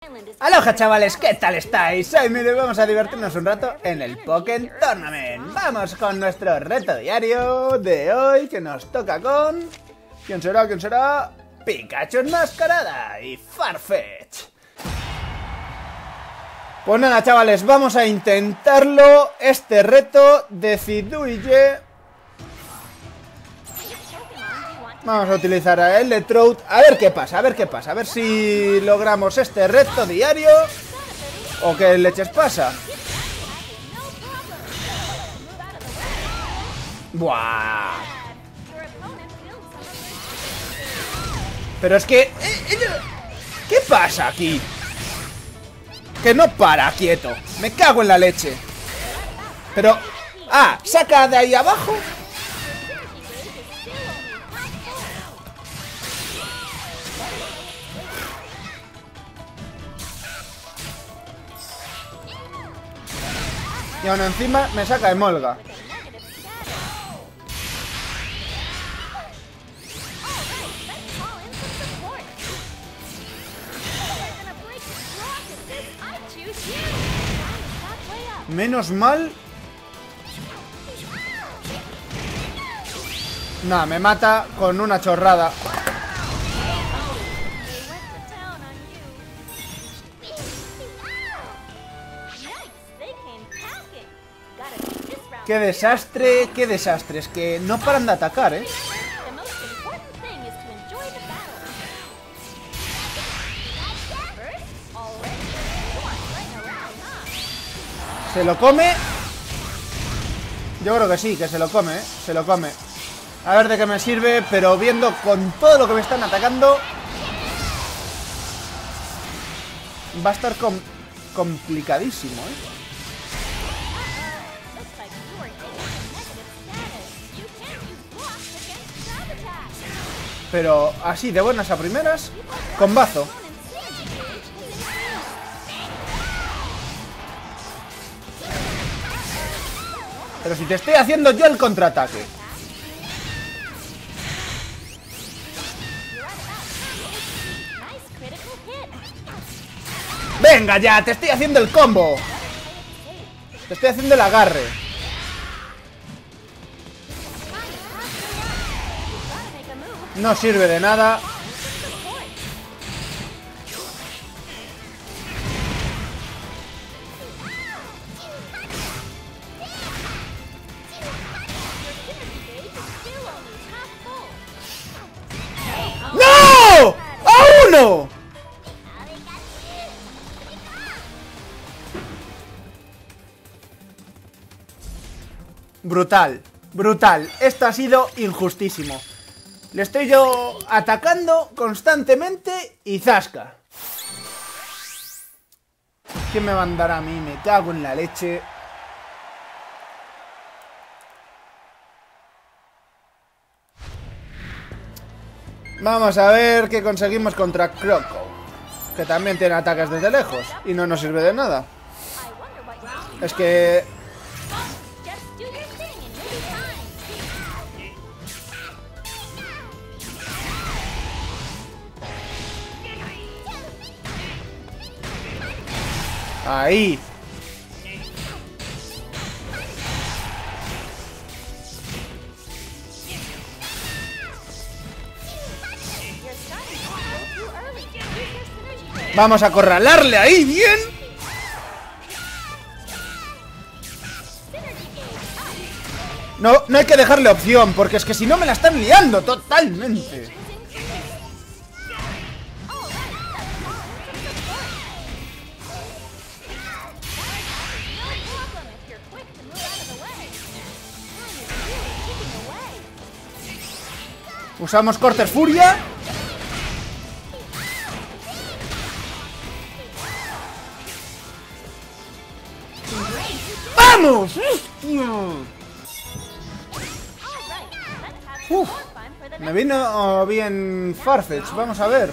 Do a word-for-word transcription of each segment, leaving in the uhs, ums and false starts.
Aloha chavales, ¿qué tal estáis? Hoy mire, vamos a divertirnos un rato en el Pokémon Tournament. Vamos con nuestro reto diario de hoy, que nos toca con... ¿Quién será? ¿Quién será? Pikachu Enmascarada y Farfetch. Pues nada chavales, vamos a intentarlo. Este reto de Ziduille. Vamos a utilizar a Electrode. A ver qué pasa, a ver qué pasa. A ver si logramos este reto diario. O qué leches pasa. Buah. Pero es que... ¿Qué pasa aquí? Que no para, quieto. Me cago en la leche. Pero... Ah, saca de ahí abajo. Y aún encima me saca de Molga. Menos mal. Nah, me mata con una chorrada. Qué desastre, qué desastre. Es que no paran de atacar, ¿eh? ¿Se lo come? Yo creo que sí, que se lo come, ¿eh? Se lo come. A ver de qué me sirve, pero viendo con todo lo que me están atacando, va a estar com complicadísimo, ¿eh? Pero así, de buenas a primeras, con bazo. Pero si te estoy haciendo yo el contraataque. Venga ya, te estoy haciendo el combo. Te estoy haciendo el agarre. No sirve de nada. ¡No! ¡A uno! Brutal, brutal. Esto ha sido injustísimo. Le estoy yo atacando constantemente y zasca. ¿Quién me mandará a mí? Me cago en la leche. Vamos a ver qué conseguimos contra Croco, que también tiene ataques desde lejos y no nos sirve de nada. Es que... Ahí. Vamos a acorralarle ahí, bien. No, no hay que dejarle opción, porque es que si no me la están liando totalmente. Usamos Corter Furia. ¡Vamos! Uf, me vino bien Farfetch, vamos a ver.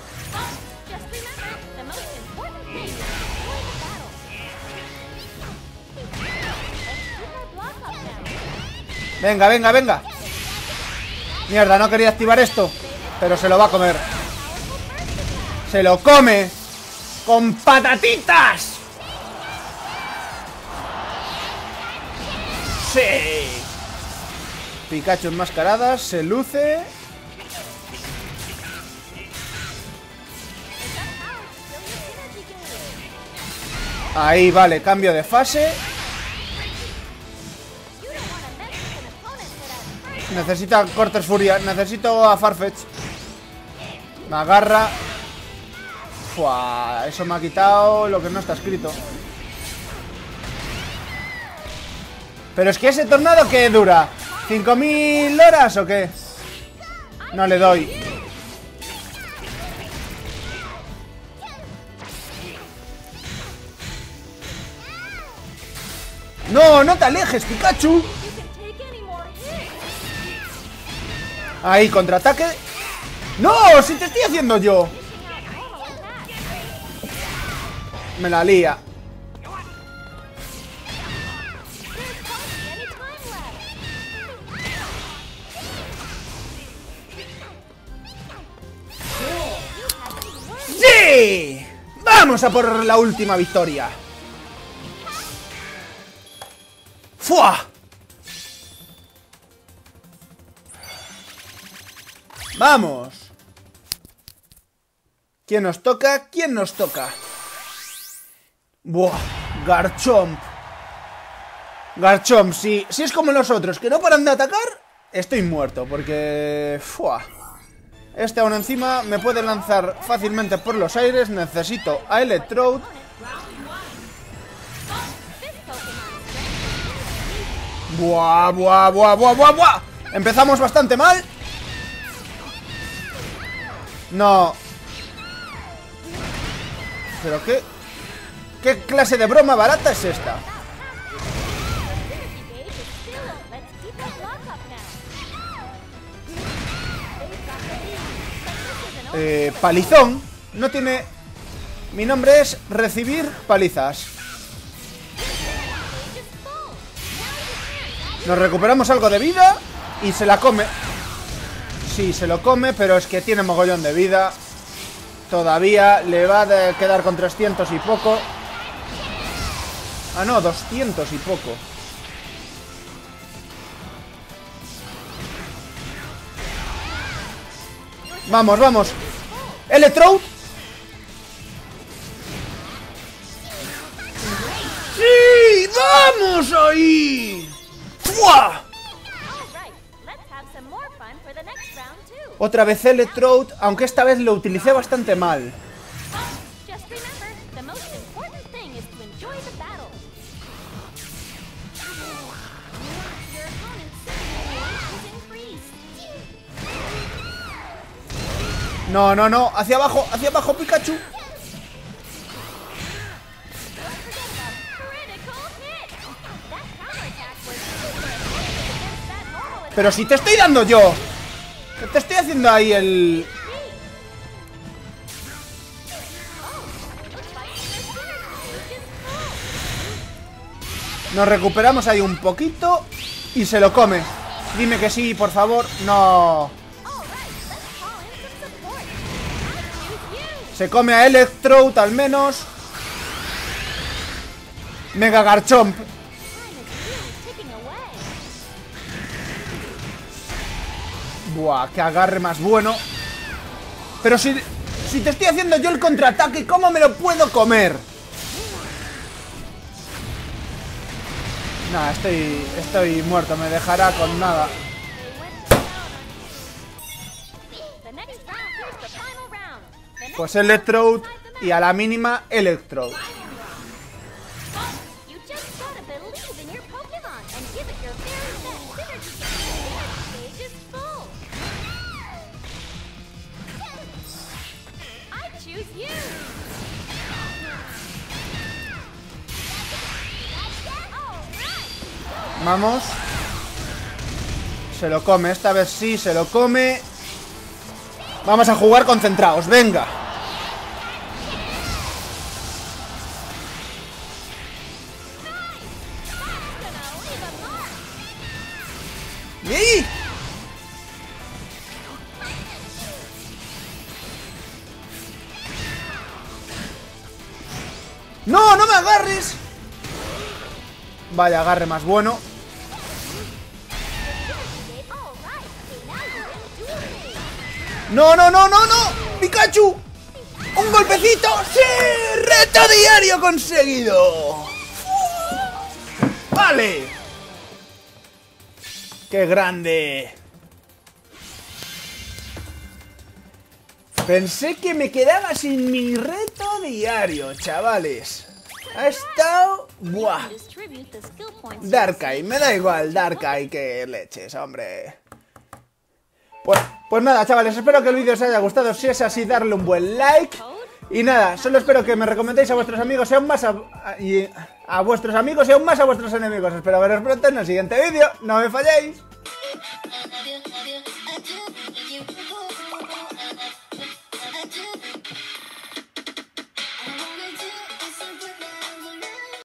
Venga, venga, venga. Mierda, no quería activar esto, pero se lo va a comer. Se lo come. ¡Con patatitas! ¡Sí! Pikachu enmascaradas, se luce. Ahí, vale, cambio de fase. Necesita cortes furia, necesito a Farfetch. Me agarra. Fua, eso me ha quitado lo que no está escrito. Pero es que ese tornado, ¿qué dura? ¿cinco mil horas o qué? No le doy. ¡No, no te alejes, Pikachu! Ahí, contraataque. ¡No! ¡Si te estoy haciendo yo! Me la lía. ¡Sí! ¡Vamos a por la última victoria! ¡Fua! ¡Vamos! ¿Quién nos toca? ¿Quién nos toca? ¡Buah! Garchomp. Garchomp, si, si es como los otros, que no paran de atacar, estoy muerto, porque... ¡Fua! Este aún encima me puede lanzar fácilmente por los aires. Necesito a Electrode. ¡Buah, buah, buah, buah, buah, buah! Empezamos bastante mal. No. ¿Pero qué? ¿Qué clase de broma barata es esta? Eh, palizón. No tiene... Mi nombre es recibir palizas. Nos recuperamos algo de vida y se la come. Sí, se lo come, pero es que tiene mogollón de vida. Todavía le va a quedar con trescientos y poco. Ah, no, doscientos y poco. Vamos, vamos. Electrode. ¡Sí! ¡Vamos ahí! ¡Fua! Otra vez Electrode, aunque esta vez lo utilicé bastante mal. No, no, no, hacia abajo, hacia abajo, Pikachu. Pero si te estoy dando yo. ¿Qué te estoy haciendo ahí el...? Nos recuperamos ahí un poquito y se lo come. Dime que sí, por favor. No. Se come a Electrode al menos. Mega Garchomp. Buah, que agarre más bueno. Pero si, si te estoy haciendo yo el contraataque, ¿cómo me lo puedo comer? Nah, estoy, estoy muerto, me dejará con nada. Pues Electrode y a la mínima Electrode. Vamos. Se lo come, esta vez sí, se lo come. Vamos a jugar concentrados, venga. ¡Y! ¡No, no me agarres! Vaya, agarre más bueno. ¡No, no, no, no, no! ¡Pikachu! ¡Un golpecito! ¡Sí! ¡Reto diario conseguido! ¡Vale! ¡Qué grande! Pensé que me quedaba sin mi reto diario, chavales. Ha estado... ¡buah! Darkrai, me da igual Darkrai que leches, hombre. Pues, pues nada, chavales, espero que el vídeo os haya gustado. Si es así, darle un buen like. Y nada, solo espero que me recomendéis a vuestros amigos y aún más a, a, y a vuestros amigos y aún más a vuestros enemigos. Espero veros pronto en el siguiente vídeo. ¡No me falléis!